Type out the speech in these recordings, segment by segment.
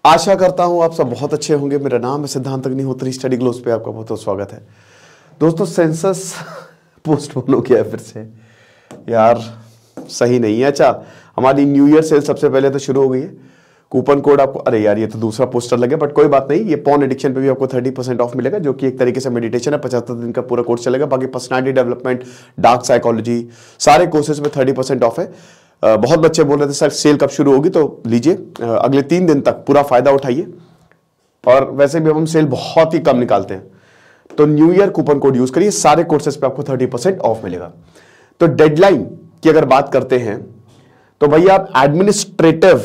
आशा करता हूं आप सब बहुत अच्छे होंगे। मेरा नाम है सिद्धांत अग्निहोत्री। स्टडी ग्लोस पे आपका बहुत बहुत स्वागत है। दोस्तों, सेंसस पोस्टपोन हो गया है फिर से यार, सही नहीं है। अच्छा, हमारी न्यू ईयर सेल सबसे पहले तो शुरू हो गई है। कूपन कोड आपको, अरे यार ये तो दूसरा पोस्टर लगे, बट कोई बात नहीं, ये पॉन एडिक्शन पे भी आपको 30% ऑफ मिलेगा, जो कि एक तरीके से मेडिटेशन है। 75 दिन का पूरा कोर्स चलेगा। बाकी पर्सनालिटी डेवलपमेंट, डार्क साइकोलॉजी, सारे कोर्सेज में 30% ऑफ है। बहुत बच्चे बोल रहे थे सर सेल कब शुरू होगी, तो लीजिए अगले 3 दिन तक पूरा फायदा उठाइए। और वैसे भी हम सेल बहुत ही कम निकालते हैं, तो new year coupon code use करिए। सारे कोर्सेज पे आपको 30% ऑफ मिलेगा। तो डेडलाइन की अगर बात करते हैं तो भैया आप एडमिनिस्ट्रेटिव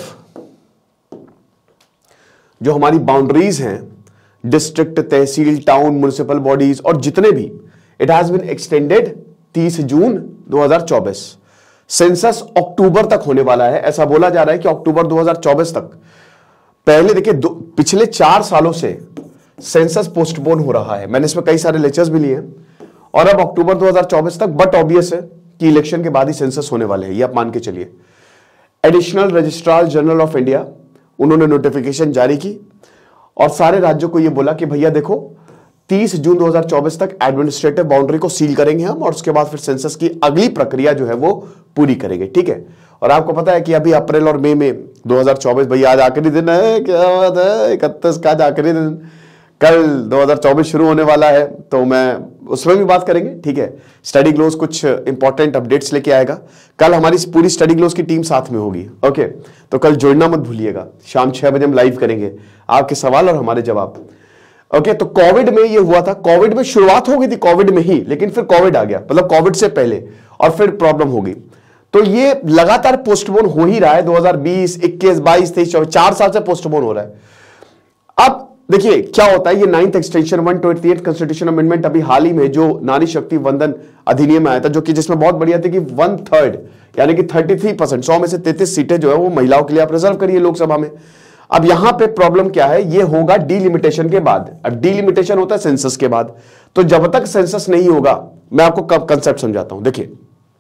जो हमारी बाउंड्रीज हैं, डिस्ट्रिक्ट, तहसील, टाउन, म्युनिसिपल बॉडीज और जितने भी, it has been extended 30 June 2024। Census अक्टूबर तक होने वाला है। ऐसा बोला जा रहा है कि अक्टूबर 2024 तक। पहले देखिए पिछले 4 सालों से सेंसस पोस्टपोन हो रहा है। मैंने इसमें कई सारे लेक्चर्स भी लिए हैं। और अब अक्टूबर 2024 तक, बट ऑब्वियस है कि इलेक्शन के बाद ही सेंसस होने वाले हैं, ये आप मान के चलिए। Additional registrar general of India, उन्होंने नोटिफिकेशन जारी की और सारे राज्यों को यह बोला कि भैया देखो 30 जून 2024 तक एडमिनिस्ट्रेटिव बाउंड्री को सील करेंगे हम, और उसके बाद फिर सेंसस की अगली प्रक्रिया जो है वो पूरी करेंगे। ठीक है। और आपको पता है कि अभी अप्रैल और मई में 2024, भैया आज आखिरी दिन है, क्या बात है, 31 का आज आखिरी दिन, कल 2024 शुरू होने वाला है, तो मैं उसमें भी बात करेंगे। ठीक है। स्टडी ग्लोस कुछ इंपॉर्टेंट अपडेट्स लेके आएगा। कल हमारी पूरी स्टडी ग्लोस की टीम साथ में होगी। ओके, तो कल जुड़ना मत भूलिएगा। शाम 6 बजे हम लाइव करेंगे, आपके सवाल और हमारे जवाब। ओके, तो कोविड में ये हुआ था। कोविड में शुरुआत हो गई थी कोविड में ही, लेकिन फिर कोविड आ गया, मतलब कोविड से पहले, और फिर प्रॉब्लम हो गई। तो ये लगातार पोस्टपोन हो ही रहा है। 2020, 21, 22, 23, 24, 4 साल से पोस्टपोन हो रहा है। अब देखिए क्या होता है, ये 9th एक्सटेंशन 128 कंस्टिट्यूशन अमेंडमेंट अभी हाल ही में जो नारी शक्ति वंदन अधिनियम आया था, जो कि जिसमें बहुत बढ़िया थी कि 1/3 यानी कि 33%, 100 में से 33 सीटें जो है वो महिलाओं के लिए आप रिजर्व करिए लोकसभा में। अब यहां पे प्रॉब्लम क्या है, ये होगा डीलिमिटेशन के बाद। अब डीलिमिटेशन होता है सेंसस के बाद। तो जब तक सेंसस नहीं होगा, मैं आपको कब कंसेप्ट समझाता हूं। देखिए,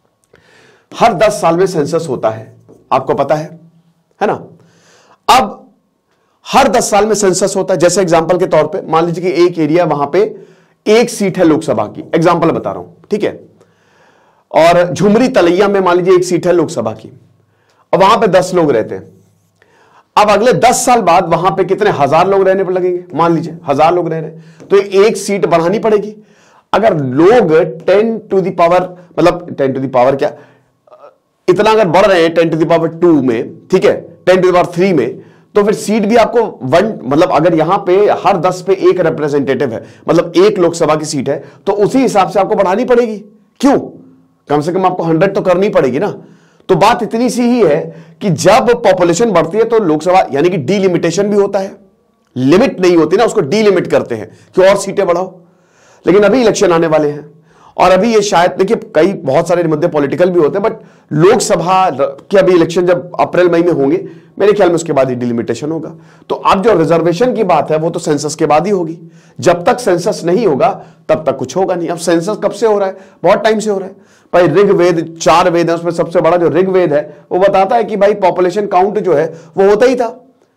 हर 10 साल में सेंसस होता है, आपको पता है ना। अब हर 10 साल में सेंसस होता है। जैसे एग्जांपल के तौर पे मान लीजिए कि एक एरिया, वहां पे 1 सीट है लोकसभा की, एग्जांपल बता रहा हूं, ठीक है। और झुमरी तलैया में मान लीजिए 1 सीट है लोकसभा की, और वहां पे 10 लोग रहते हैं। अब अगले 10 साल बाद वहां पे कितने 1000 लोग रहने पर लगेंगे, मान लीजिए 1000 लोग रह रहे हैं, तो 1 सीट बढ़ानी पड़ेगी। अगर लोग 10 टू द पावर, मतलब 10 टू द पावर क्या, इतना अगर बढ़ रहे हैं 10 टू द पावर 2 में, ठीक है, 10 टू द पावर 3 में, तो फिर सीट भी आपको 1, मतलब अगर यहां पे हर 10 पे 1 रिप्रेजेंटेटिव है, मतलब 1 लोकसभा की सीट है, तो उसी हिसाब से आपको बढ़ानी पड़ेगी। क्यों? कम से कम आपको 100 तो करनी पड़ेगी ना। तो बात इतनी सी ही है कि जब पॉपुलेशन बढ़ती है तो लोकसभा, यानी कि डीलिमिटेशन भी होता है। लिमिट नहीं होती ना, उसको डीलिमिट करते हैं कि और सीटें बढ़ाओ। लेकिन अभी इलेक्शन आने वाले हैं, और अभी ये शायद, देखिए कई बहुत सारे मुद्दे पॉलिटिकल भी होते हैं, बट लोकसभा के अभी इलेक्शन जब अप्रैल मई में होंगे, मेरे ख्याल में उसके बाद ही डिलिमिटेशन होगा। तो अब जो रिजर्वेशन की बात है वो तो सेंसस के बाद ही होगी। जब तक सेंसस नहीं होगा तब तक कुछ होगा नहीं। अब सेंसस कब से हो रहा है? बहुत टाइम से हो रहा है भाई। ऋग्वेद, 4 वेद है, उसमें सबसे बड़ा जो ऋग्वेद है वो बताता है कि भाई पॉपुलेशन काउंट जो है वो होता ही था।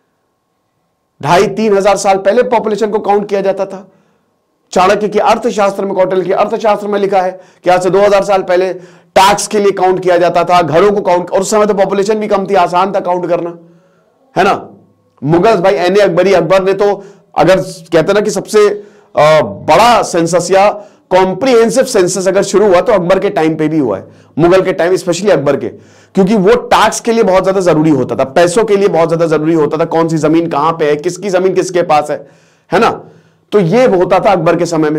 2,500-3 हजार साल पहले पॉपुलेशन को काउंट किया जाता था। चाणक्य के अर्थशास्त्र में, कौटिल्य के अर्थशास्त्र में लिखा है कि आज से 2000 साल पहले टैक्स के लिए काउंट किया जाता था, घरों को काउंट, और उस समय तो पॉपुलेशन भी कम थी, आसान था काउंट करना, है ना। मुगल भाई ऐने अकबरी, अकबर ने तो, अगर कहते ना कि सबसे बड़ा सेंसस या कॉम्प्रिहेंसिव सेंसस अगर शुरू हुआ तो अकबर के टाइम पे भी हुआ है, मुगल के टाइम, स्पेशली अकबर के, क्योंकि वो टैक्स के लिए बहुत ज्यादा जरूरी होता था, पैसों के लिए बहुत ज्यादा जरूरी होता था, कौन सी जमीन कहां पे है, किसकी जमीन किसके पास है ना। तो ये होता था अकबर के समय में।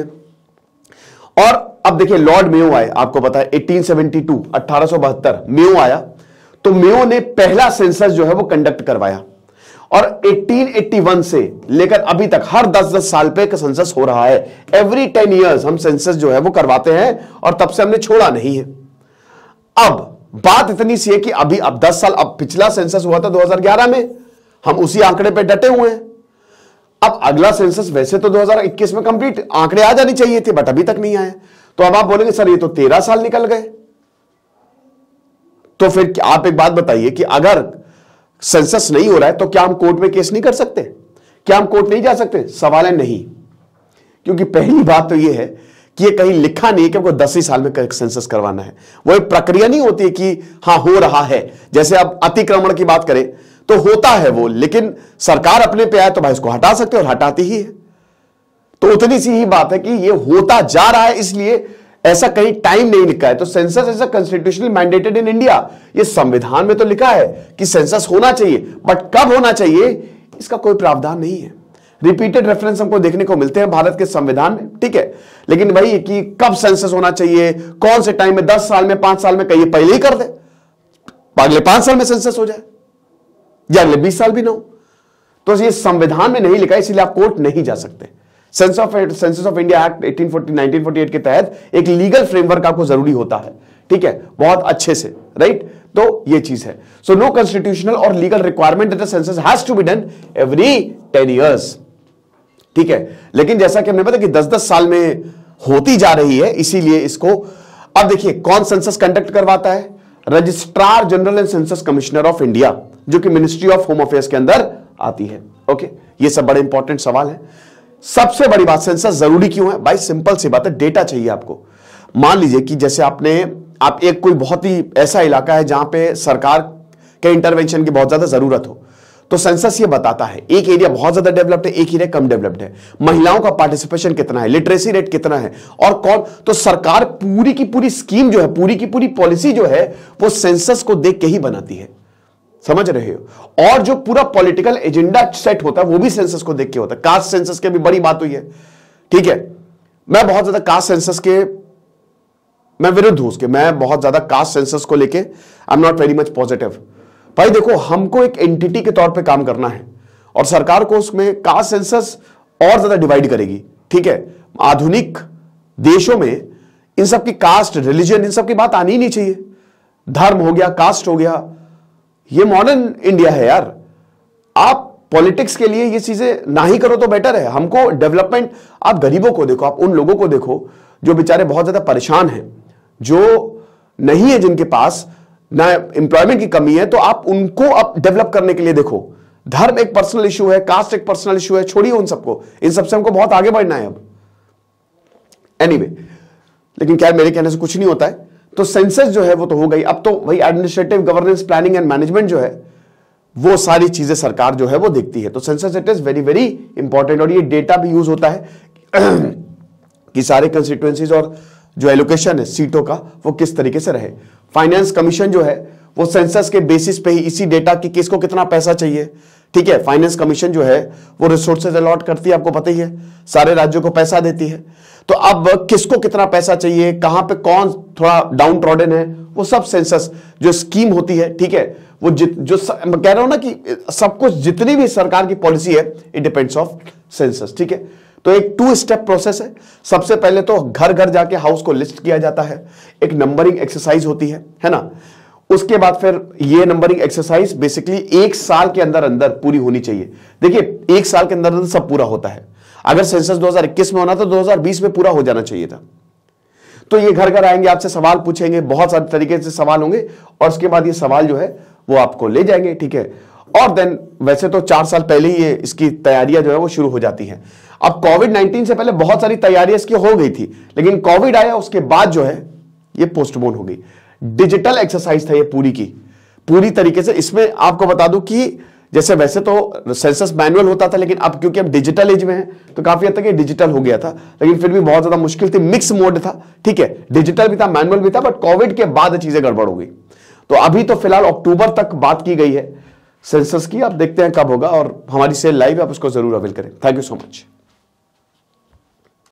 और अब देखिए लॉर्ड मेयो आए, आपको पता है 1872, 1872 मेयो आया, तो मेयो ने पहला सेंसस जो है वो कंडक्ट करवाया, और 1881 से लेकर अभी तक हर 10-10 साल पे का सेंसस हो रहा है। एवरी 10 इयर्स हम सेंसस जो है वो करवाते हैं, और तब से हमने छोड़ा नहीं है। अब बात इतनी सी है कि अभी अब 10 साल, अब पिछला सेंसस हुआ था 2011 में, हम उसी आंकड़े पे डटे हुए हैं। अब अगला सेंसस वैसे तो 2021 में कंप्लीट आंकड़े आ जानी चाहिए थे, बट अभी तक नहीं आए। तो अब आप बोलेंगे सर ये तो 13 साल निकल गए। तो फिर आप एक बात बताइए कि अगर सेंसस नहीं हो रहा है तो क्या हम कोर्ट में केस नहीं कर सकते? क्या हम कोर्ट नहीं जा सकते? सवाल है नहीं, क्योंकि पहली बात तो यह है कि ये कहीं लिखा नहीं है कि हमको 10 ही साल में सेंसस करवाना है। वो एक प्रक्रिया नहीं होती है कि हां हो रहा है। जैसे आप अतिक्रमण की बात करें तो होता है वो, लेकिन सरकार अपने पे आए तो भाई इसको हटा सकते और हटाती ही है। तो उतनी सी ही बात है कि ये होता जा रहा है, इसलिए ऐसा कहीं टाइम नहीं लिखा है। तो census is a constitutionally mandated in India, ये संविधान में तो लिखा है कि सेंसस होना चाहिए, बट कब होना चाहिए इसका कोई प्रावधान नहीं है। रिपीटेड रेफरेंस हमको देखने को मिलते हैं भारत के संविधान में, ठीक है, लेकिन भाई कि कब सेंसस होना चाहिए, कौन से टाइम में, 10 साल में, 5 साल में, कहिए पहले ही कर दे, अगले 5 साल में सेंसस हो जाए या अगले 20 साल भी ना हो। तो ये संविधान में नहीं लिखा है, इसीलिए आप कोर्ट नहीं जा सकते। सेंसस ऑफ इंडिया एक्ट 1948 के तहत एक लीगल फ्रेमवर्क आपको जरूरी होता है, ठीक है, बहुत अच्छे से, राइट। तो ये चीज है। सो नो कॉन्स्टिट्यूशनल और legal requirement that the census has to be done every 10 years, ठीक है। लेकिन जैसा कि हमने पता कि 10-10 साल में होती जा रही है, इसीलिए इसको अब देखिए कौन सेंसस कंडक्ट करवाता है? Registrar general and census commissioner of India, जो कि मिनिस्ट्री ऑफ होम अफेयर्स के अंदर आती है। ओके, ये सब बड़े इंपॉर्टेंट सवाल है। सबसे बड़ी बात, सेंसस जरूरी क्यों है? भाई सिंपल सी बात है, डेटा चाहिए आपको। मान लीजिए कि जैसे आप एक कोई बहुत ही ऐसा इलाका है जहां पे सरकार के इंटरवेंशन की बहुत ज्यादा जरूरत हो, तो सेंसस ये बताता है एक एरिया बहुत ज्यादा डेवलप्ड है, एक एरिया कम डेवलप्ड है, महिलाओं का पार्टिसिपेशन कितना है, लिटरेसी रेट कितना है, और कौन। तो सरकार पूरी की पूरी स्कीम जो है, पूरी की पूरी पॉलिसी जो है, वो सेंसस को देख के ही बनाती है, समझ रहे हो। और जो पूरा पॉलिटिकल एजेंडा सेट होता है वो भी सेंसस को देख के होता है। कास्ट सेंसस की भी बड़ी बात हुई है, ठीक है। मैं बहुत ज्यादा कास्ट सेंसस के मैं विरुद्ध हूं उसके, मैं बहुत ज्यादा कास्ट सेंसस को लेके I am not very much positive. भाई देखो, हमको एक एंटिटी के तौर पे काम करना है और सरकार को उसमें कास्ट सेंसस और ज्यादा डिवाइड करेगी, ठीक है। आधुनिक देशों में इन सब की कास्ट, रिलीजन, इन सब की बात आनी ही नहीं चाहिए। धर्म हो गया, कास्ट हो गया, ये मॉडर्न इंडिया है यार। आप पॉलिटिक्स के लिए ये चीजें ना ही करो तो बेटर है। हमको डेवलपमेंट, आप गरीबों को देखो, आप उन लोगों को देखो जो बेचारे बहुत ज्यादा परेशान हैं, जो नहीं है, जिनके पास ना एम्प्लॉयमेंट की कमी है, तो आप उनको अब डेवलप करने के लिए देखो। धर्म एक पर्सनल इशू है, कास्ट एक पर्सनल इशू है, छोड़िए उन सबको, इन सबसे हमको बहुत आगे बढ़ना है अब। एनीवे, लेकिन क्या मेरे कहने से कुछ नहीं होता है। तो सेंसस जो है वो तो हो गई। अब तो भाई administrative, governance, planning and management जो है, वो सारी चीजें सरकार जो है वो देखती है। तो census it is very very important. और ये डेटा भी यूज होता है कि सारे कंस्टिट्यूएंसीज और जो एलोकेशन है सीटों का वो किस तरीके से रहे। फाइनेंस कमीशन जो है वो सेंसस के बेसिस पे ही, इसी डेटा की किसको कितना पैसा चाहिए, ठीक है। फाइनेंस कमीशन जो है वो रिसोर्सेज अलॉट करती है, आपको पता ही है, सारे राज्यों को पैसा देती है। तो अब किसको कितना पैसा चाहिए, कहां पे कौन थोड़ा डाउन ट्रॉडन है, वो सब सेंसस जो स्कीम होती है, ठीक है, वो मैं कह रहा हूं ना कि सब कुछ, जितनी भी सरकार की पॉलिसी है, इट डिपेंड्स ऑफ सेंसस, ठीक है। तो एक 2 स्टेप प्रोसेस है। सबसे पहले तो घर घर जाके हाउस को लिस्ट किया जाता है, एक नंबरिंग एक्सरसाइज होती है ना। उसके बाद फिर ये नंबरिंग एक्सरसाइज बेसिकली 1 साल के अंदर अंदर पूरी होनी चाहिए। देखिए 1 साल के अंदर अंदर सब पूरा होता है। अगर सेंसस 2021 में होना था, 2020 में पूरा हो जाना चाहिए था। तो ये घर घर आएंगे, आपसे सवाल पूछेंगे, बहुत सारे तरीके से सवाल होंगे, और उसके बाद ये सवाल जो है वो आपको ले जाएंगे, ठीक है। और देन वैसे तो 4 साल पहले ही ये इसकी तैयारियां जो है वो शुरू हो जाती हैं। अब कोविड-19 से पहले बहुत सारी तैयारियां इसकी हो गई थी, लेकिन कोविड आया, उसके बाद जो है ये पोस्टपोन हो गई। डिजिटल एक्सरसाइज था ये पूरी की पूरी तरीके से। इसमें आपको बता दूं कि जैसे वैसे तो सेंसस मैनुअल होता था, लेकिन अब क्योंकि अब डिजिटल एज में है तो काफी हद तक ये डिजिटल हो गया था, लेकिन फिर भी बहुत ज्यादा मुश्किल थी। मिक्स मोड था, ठीक है, डिजिटल भी था, मैनुअल भी था, बट कोविड के बाद चीजें गड़बड़ हो गई। तो अभी तो फिलहाल अक्टूबर तक बात की गई है सेंसस की। आप देखते हैं कब होगा, और हमारी सेल लाइव है, आप उसको जरूर अवेल करें। Thank you so much.